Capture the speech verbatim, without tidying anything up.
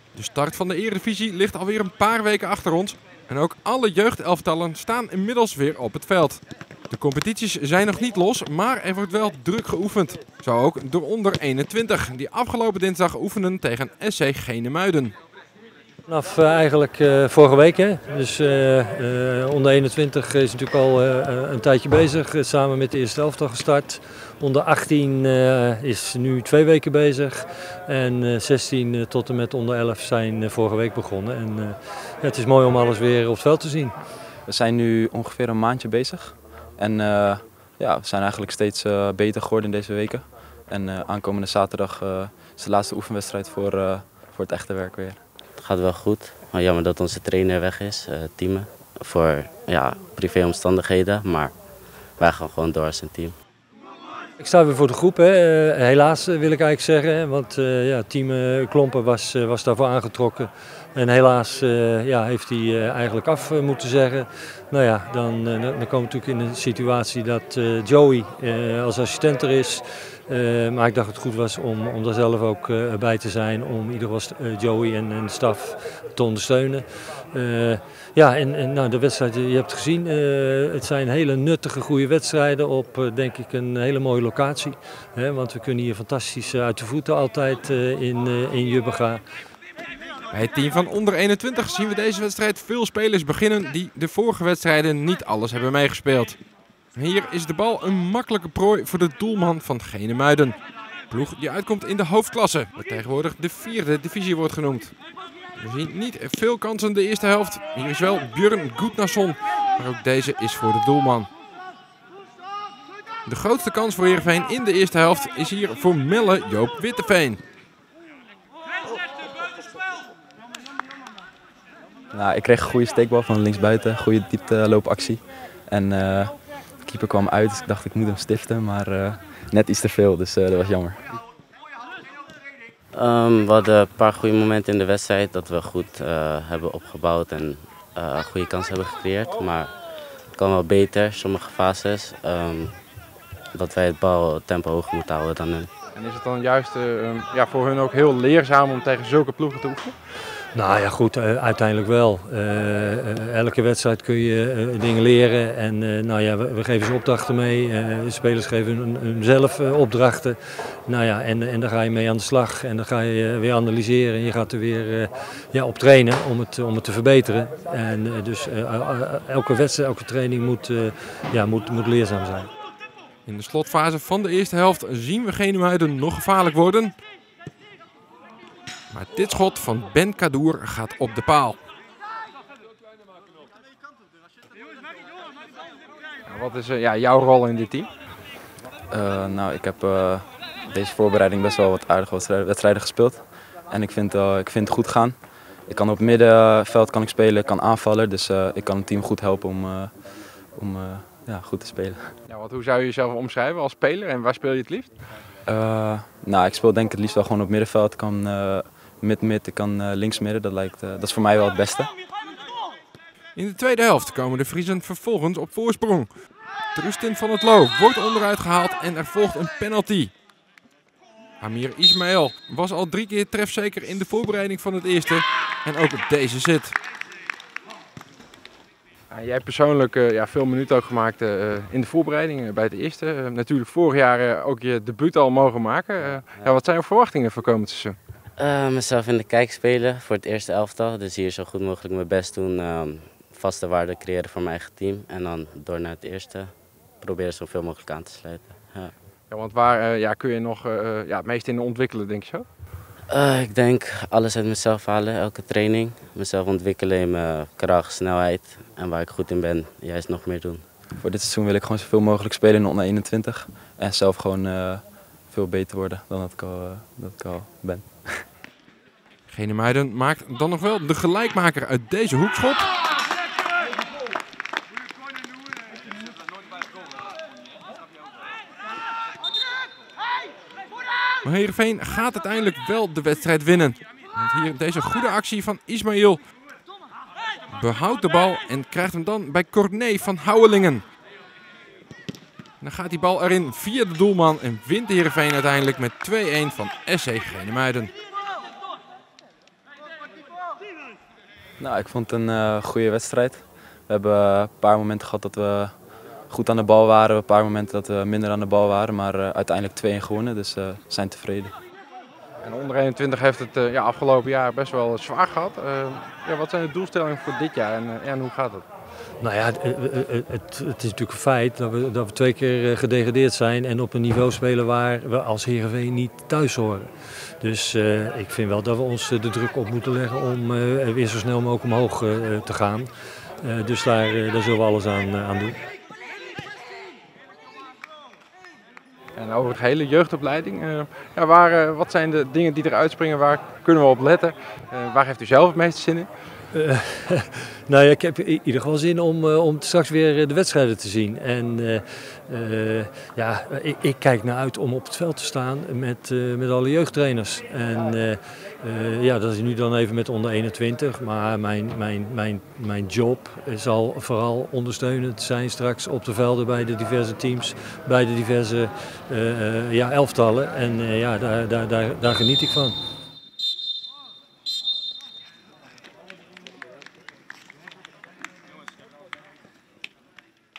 De start van de Eredivisie ligt alweer een paar weken achter ons. En ook alle jeugdelftallen staan inmiddels weer op het veld. De competities zijn nog niet los, maar er wordt wel druk geoefend. Zo ook door onder eenentwintig, die afgelopen dinsdag oefenden tegen S C Genemuiden. Vanaf uh, eigenlijk uh, vorige week, hè. Dus uh, uh, onder eenentwintig is natuurlijk al uh, een tijdje bezig, uh, samen met de eerste elftal gestart. Onder achttien uh, is nu twee weken bezig en uh, zestien uh, tot en met onder elf zijn uh, vorige week begonnen. En, uh, ja, het is mooi om alles weer op het veld te zien. We zijn nu ongeveer een maandje bezig en uh, ja, we zijn eigenlijk steeds uh, beter geworden in deze weken. En uh, aankomende zaterdag uh, is de laatste oefenwedstrijd voor, uh, voor het echte werk weer. Het gaat wel goed, maar jammer dat onze trainer weg is, uh, Thieme, voor ja, privéomstandigheden, maar wij gaan gewoon door als een team. Ik sta weer voor de groep, hè. Uh, helaas wil ik eigenlijk zeggen, want uh, ja, Thieme Klompen was, uh, was daarvoor aangetrokken. En helaas uh, ja, heeft hij uh, eigenlijk af uh, moeten zeggen. Nou ja, dan, uh, dan komen we natuurlijk in een situatie dat uh, Joey uh, als assistent er is. Uh, maar ik dacht dat het goed was om, om daar zelf ook uh, bij te zijn, om in ieder geval uh, Joey en, en de staf te ondersteunen. Uh, ja, en, en nou, de wedstrijd, je hebt het gezien, uh, het zijn hele nuttige, goede wedstrijden op uh, denk ik een hele mooie locatie. Hè, want we kunnen hier fantastisch uh, uit de voeten altijd uh, in, uh, in Jubbega. Bij het team van onder eenentwintig zien we deze wedstrijd veel spelers beginnen die de vorige wedstrijden niet alles hebben meegespeeld. Hier is de bal een makkelijke prooi voor de doelman van Genemuiden. Ploeg die uitkomt in de hoofdklasse, wat tegenwoordig de vierde divisie wordt genoemd. We zien niet veel kansen in de eerste helft. Hier is wel Björn Gudnason, maar ook deze is voor de doelman. De grootste kans voor Heerenveen in de eerste helft is hier voor Melle Joop Witteveen. Nou, ik kreeg een goede steekbal van linksbuiten, goede diepteloopactie. En uh, de keeper kwam uit, dus ik dacht ik moet hem stiften, maar uh, net iets te veel, dus uh, dat was jammer. Um, we hadden een paar goede momenten in de wedstrijd dat we goed uh, hebben opgebouwd en uh, goede kansen hebben gecreëerd. Maar het kan wel beter, sommige fases, um, dat wij het baltempo hoger moeten houden dan hun. En is het dan juist uh, ja, voor hun ook heel leerzaam om tegen zulke ploegen te oefenen? Nou ja, goed, uh, uiteindelijk wel. Uh, uh, elke wedstrijd kun je uh, dingen leren en uh, nou ja, we, we geven ze opdrachten mee. Uh, de spelers geven hun, hunzelf uh, opdrachten. Nou ja, en, en daar ga je mee aan de slag en dan ga je uh, weer analyseren en je gaat er weer uh, ja, op trainen om het, om het te verbeteren. En uh, dus uh, uh, elke wedstrijd, elke training moet, uh, ja, moet, moet leerzaam zijn. In de slotfase van de eerste helft zien we Genemuiden nog gevaarlijk worden. Maar dit schot van Ben Kadoer gaat op de paal. Wat is uh, ja, jouw rol in dit team? Uh, nou, ik heb uh, deze voorbereiding best wel wat aardige wedstrijden gespeeld. En ik vind, uh, ik vind het goed gaan. Ik kan op het middenveld kan ik spelen, ik kan aanvallen. Dus uh, ik kan het team goed helpen om, uh, om uh, ja, goed te spelen. Ja, wat, hoe zou je jezelf omschrijven als speler en waar speel je het liefst? Uh, nou, ik speel denk ik het liefst wel gewoon op het middenveld. Ik kan uh, mid-mid, ik kan uh, links-midden. Dat, lijkt, uh, dat is voor mij wel het beste. In de tweede helft komen de Friezen vervolgens op voorsprong. Trustin van het Loo wordt onderuit gehaald en er volgt een penalty. Amir Ismail was al drie keer trefzeker in de voorbereiding van het eerste en ook deze zit. Ja, jij hebt persoonlijk uh, ja, veel minuten ook gemaakt uh, in de voorbereiding uh, bij het eerste. Uh, natuurlijk vorig jaar uh, ook je debuut al mogen maken. Uh, ja. Ja, wat zijn je verwachtingen voor komend seizoen? Uh, mezelf in de kijk spelen voor het eerste elftal, dus hier zo goed mogelijk mijn best doen. Um, vaste waarde creëren voor mijn eigen team en dan door naar het eerste proberen zoveel mogelijk aan te sluiten. Ja. Ja, want waar uh, ja, kun je nog uh, ja, het meest in ontwikkelen, denk je zo? Uh, ik denk alles uit mezelf halen, elke training. Mezelf ontwikkelen in mijn kracht, snelheid en waar ik goed in ben, juist nog meer doen. Voor dit seizoen wil ik gewoon zoveel mogelijk spelen in de onder eenentwintig en zelf gewoon uh, veel beter worden dan dat ik al, uh, dat ik al ben. Genemuiden maakt dan nog wel de gelijkmaker uit deze hoekschop. Maar Heerenveen gaat uiteindelijk wel de wedstrijd winnen. Want hier deze goede actie van Ismail behoudt de bal en krijgt hem dan bij Corné van Houwelingen. Dan gaat die bal erin via de doelman en wint Heerenveen uiteindelijk met twee-een van S C Genemuiden. Nou, ik vond het een uh, goede wedstrijd. We hebben uh, een paar momenten gehad dat we goed aan de bal waren, een paar momenten dat we minder aan de bal waren, maar uh, uiteindelijk twee een gewonnen, dus we uh, zijn tevreden. En onder eenentwintig heeft het uh, ja, afgelopen jaar best wel zwaar gehad. Uh, ja, wat zijn de doelstellingen voor dit jaar en, uh, en hoe gaat het? Nou ja, het, het, het is natuurlijk een feit dat we, dat we twee keer gedegradeerd zijn en op een niveau spelen waar we als Heerenveen niet thuis horen. Dus uh, ik vind wel dat we ons de druk op moeten leggen om uh, weer zo snel mogelijk omhoog uh, te gaan. Uh, dus daar, uh, daar zullen we alles aan, uh, aan doen. En over het hele jeugdopleiding, uh, ja, waar, uh, wat zijn de dingen die eruit springen, waar kunnen we op letten? Uh, waar heeft u zelf het meeste zin in? Uh, nou ja, ik heb in ieder geval zin om, uh, om straks weer de wedstrijden te zien. En uh, uh, ja, ik, ik kijk naar uit om op het veld te staan met, uh, met alle jeugdtrainers. En uh, uh, ja, dat is nu dan even met onder eenentwintig. Maar mijn, mijn, mijn, mijn job zal vooral ondersteunend zijn straks op de velden bij de diverse teams, bij de diverse uh, uh, ja, elftallen. En uh, ja, daar, daar, daar, daar geniet ik van.